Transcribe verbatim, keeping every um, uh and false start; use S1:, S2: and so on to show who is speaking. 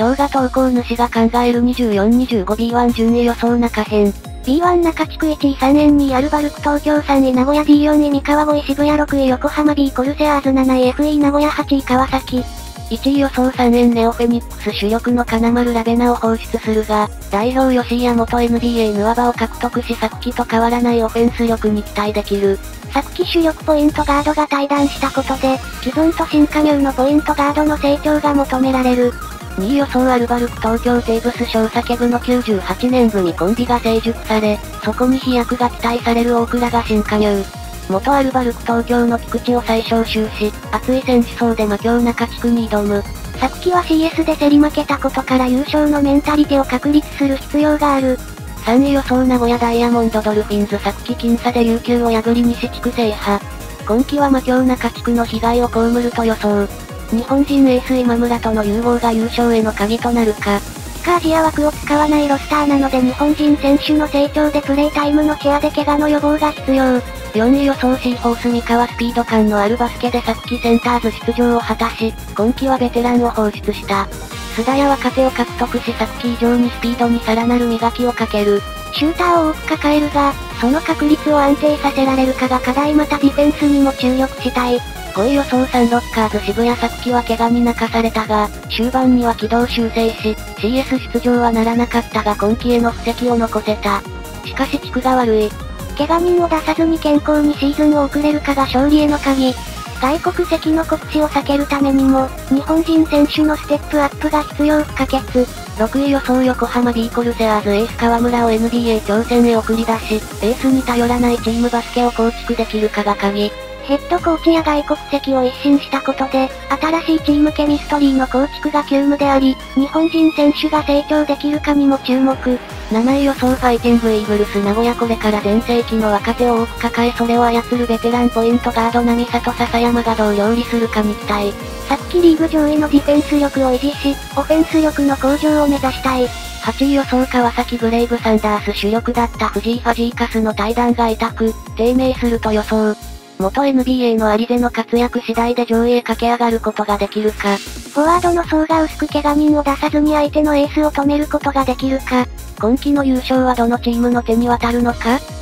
S1: 動画投稿主が考える にじゅうよん、にじゅうごビーワン 順位予想中編。
S2: ビーワン 中地区いちいさんえんにいアルバルク東京さんい名古屋 ディーよん い三河ごい渋谷ろくい横浜 B コルセアーズなないエフイー 名古屋はちい川崎。
S1: いちい予想さんえんネオフェニックス主力の金丸ラベナを放出するが、代表吉井や元 エヌビーエー ヌアバを獲得し昨季と変わらないオフェンス力に期待できる。
S2: 昨季主力ポイントガードが退団したことで、既存と新加入のポイントガードの成長が求められる。
S1: にい予想アルバルク東京テーブス小酒部のきゅうじゅうはちねん組コンビが成熟され、そこに飛躍が期待される大倉が新加入。元アルバルク東京の菊池を再招集し、熱い選手層で魔境中地区に挑む。
S2: 昨季は シーエス で競り負けたことから優勝のメンタリテを確立する必要がある。
S1: さんい予想名古屋ダイヤモンドドルフィンズ昨季僅差で琉球を破り西地区制覇。今季は魔境中地区の被害を被ると予想。日本人エース今村との融合が優勝への鍵となるか。
S2: 地下アジア枠を使わないロスターなので日本人選手の成長でプレイタイムのケアで怪我の予防が必要。
S1: よんい予想シーフォース三河スピード感のあるバスケで昨季センターズ出場を果たし、今季はベテランを放出した。須田や若手を獲得し昨季以上にスピードにさらなる磨きをかける。
S2: シューターを多く抱えるが、その確率を安定させられるかが課題またディフェンスにも注力したい。
S1: ごい予想サンロッカーズ渋谷昨季は怪我に泣かされたが、終盤には軌道修正し、シーエス 出場はならなかったが今季への布石を残せた。しかし地区が悪い。
S2: 怪我人を出さずに健康にシーズンを送れるかが勝利への鍵。外国籍の酷使を避けるためにも、日本人選手のステップアップが必要不可欠。
S1: ろくい予想横浜 B コルセアーズエース河村を エヌビーエー 挑戦へ送り出し、エースに頼らないチームバスケを構築できるかが鍵。
S2: ヘッドコーチや外国籍を一新したことで、新しいチームケミストリーの構築が急務であり、日本人選手が成長できるかにも注目。
S1: なない予想ファイティングイーグルス名古屋これから全盛期の若手を多く抱えそれを操るベテランポイントガード並里笹山がどう料理するかに期待。
S2: 昨季リーグ上位のディフェンス力を維持し、オフェンス力の向上を目指したい。
S1: はちい予想川崎ブレイブサンダース主力だった藤井ファジーカスの対談が痛く、低迷すると予想。元 エヌビーエー のアリゼの活躍次第で上位へ駆け上がることができるか。
S2: フォワードの層が薄く怪我人を出さずに相手のエースを止めることができるか。
S1: 今季の優勝はどのチームの手に渡るのか。